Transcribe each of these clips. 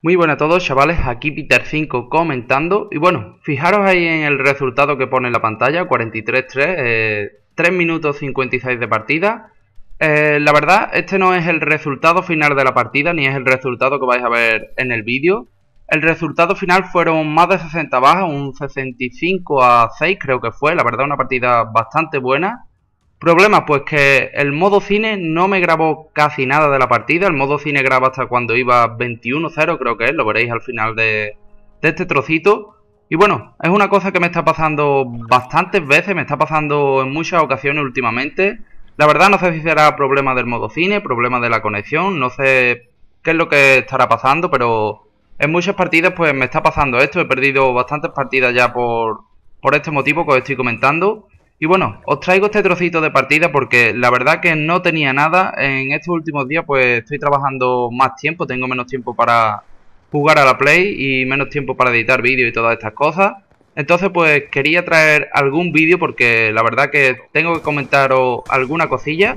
Muy buenas a todos, chavales, aquí Peter5 comentando. Y bueno, fijaros ahí en el resultado que pone en la pantalla, 43-3, 3 minutos 56 de partida. La verdad, este no es el resultado final de la partida, ni es el resultado que vais a ver en el vídeo. El resultado final fueron más de 60 bajas, un 65-6 creo que fue. La verdad, una partida bastante buena. Problema, pues que el modo cine no me grabó casi nada de la partida. El modo cine graba hasta cuando iba 21-0, creo que es, lo veréis al final de este trocito. Y bueno, es una cosa que me está pasando bastantes veces, me está pasando en muchas ocasiones últimamente. La verdad no sé si será problema del modo cine, problema de la conexión, no sé qué es lo que estará pasando, pero en muchas partidas pues me está pasando esto. He perdido bastantes partidas ya por este motivo que os estoy comentando. Y bueno, os traigo este trocito de partida porque la verdad que no tenía nada. En estos últimos días pues estoy trabajando más tiempo, tengo menos tiempo para jugar a la Play y menos tiempo para editar vídeos y todas estas cosas. Entonces pues quería traer algún vídeo porque la verdad que tengo que comentaros alguna cosilla.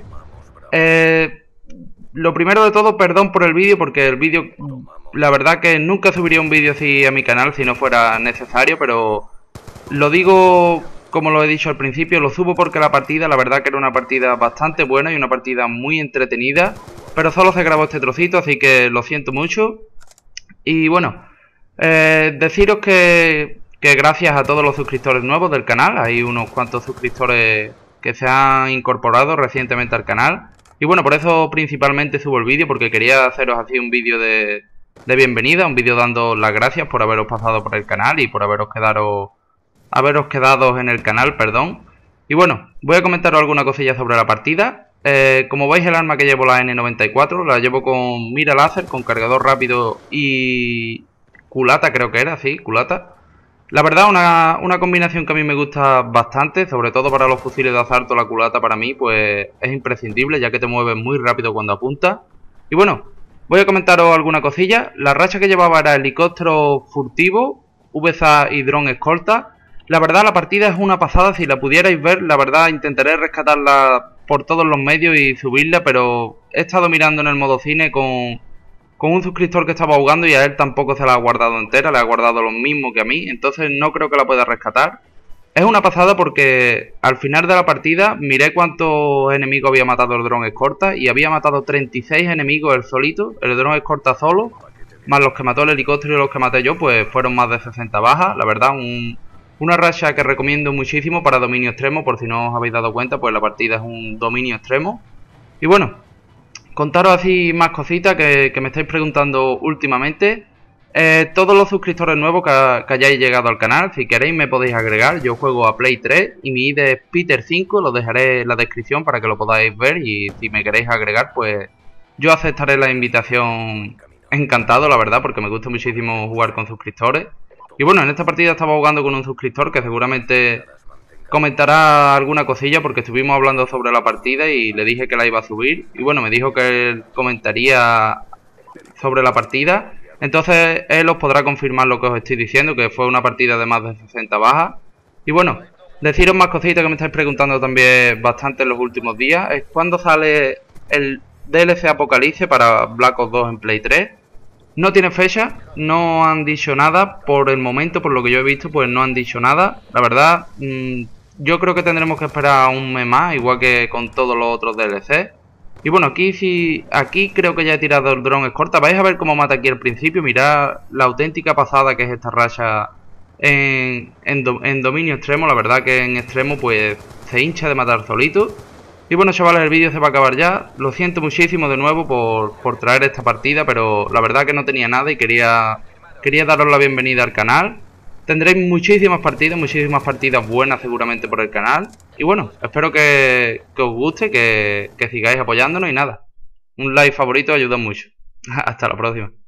Lo primero de todo, perdón por el vídeo porque el vídeo, la verdad que nunca subiría un vídeo así a mi canal si no fuera necesario, pero lo digo como lo he dicho al principio, lo subo porque la partida, la verdad que era una partida bastante buena y una partida muy entretenida, pero solo se grabó este trocito, así que lo siento mucho. Y bueno, deciros que gracias a todos los suscriptores nuevos del canal, hay unos cuantos suscriptores que se han incorporado recientemente al canal. Y bueno, por eso principalmente subo el vídeo, porque quería haceros así un vídeo de bienvenida, un vídeo dando las gracias por haberos pasado por el canal y por haberos quedado en el canal, perdón. Y bueno, voy a comentaros alguna cosilla sobre la partida. Como veis, el arma que llevo, la N94, la llevo con mira láser, con cargador rápido y culata, creo que era, sí, culata. La verdad, una combinación que a mí me gusta bastante, sobre todo para los fusiles de asalto. La culata para mí pues es imprescindible, ya que te mueves muy rápido cuando apuntas. Y bueno, voy a comentaros alguna cosilla. La racha que llevaba era helicóptero furtivo, VSA y dron escolta. La verdad, la partida es una pasada. Si la pudierais ver, la verdad intentaré rescatarla por todos los medios y subirla, pero he estado mirando en el modo cine con un suscriptor que estaba jugando y a él tampoco se la ha guardado entera, le ha guardado lo mismo que a mí, entonces no creo que la pueda rescatar. Es una pasada porque al final de la partida miré cuántos enemigos había matado el dron escorta y había matado 36 enemigos él solito, el dron escorta solo, más los que mató el helicóptero y los que maté yo, pues fueron más de 60 bajas. La verdad, una racha que recomiendo muchísimo para dominio extremo. Por si no os habéis dado cuenta, pues la partida es un dominio extremo. Y bueno, contaros así más cositas que me estáis preguntando últimamente. Todos los suscriptores nuevos que hayáis llegado al canal, si queréis me podéis agregar. Yo juego a Play 3 y mi ID es Peter5, lo dejaré en la descripción para que lo podáis ver. Y si me queréis agregar, pues yo aceptaré la invitación encantado, la verdad, porque me gusta muchísimo jugar con suscriptores. Y bueno, en esta partida estaba jugando con un suscriptor que seguramente comentará alguna cosilla, porque estuvimos hablando sobre la partida y le dije que la iba a subir. Y bueno, me dijo que él comentaría sobre la partida. Entonces él os podrá confirmar lo que os estoy diciendo, que fue una partida de más de 60 bajas. Y bueno, deciros más cositas que me estáis preguntando también bastante en los últimos días. Es cuándo sale el DLC Apocalipsis para Black Ops 2 en Play 3. No tiene fecha, no han dicho nada por el momento, por lo que yo he visto, pues no han dicho nada. La verdad, yo creo que tendremos que esperar un mes más, igual que con todos los otros DLC. Y bueno, aquí creo que ya he tirado el dron escorta. Vais a ver cómo mata aquí al principio. Mirad la auténtica pasada que es esta racha en dominio extremo. La verdad que en extremo pues se hincha de matar solito. Y bueno, chavales, el vídeo se va a acabar ya. Lo siento muchísimo de nuevo por traer esta partida, pero la verdad que no tenía nada y quería daros la bienvenida al canal. Tendréis muchísimas partidas buenas seguramente por el canal. Y bueno, espero que os guste, que sigáis apoyándonos y nada. Un like favorito ayuda mucho. Hasta la próxima.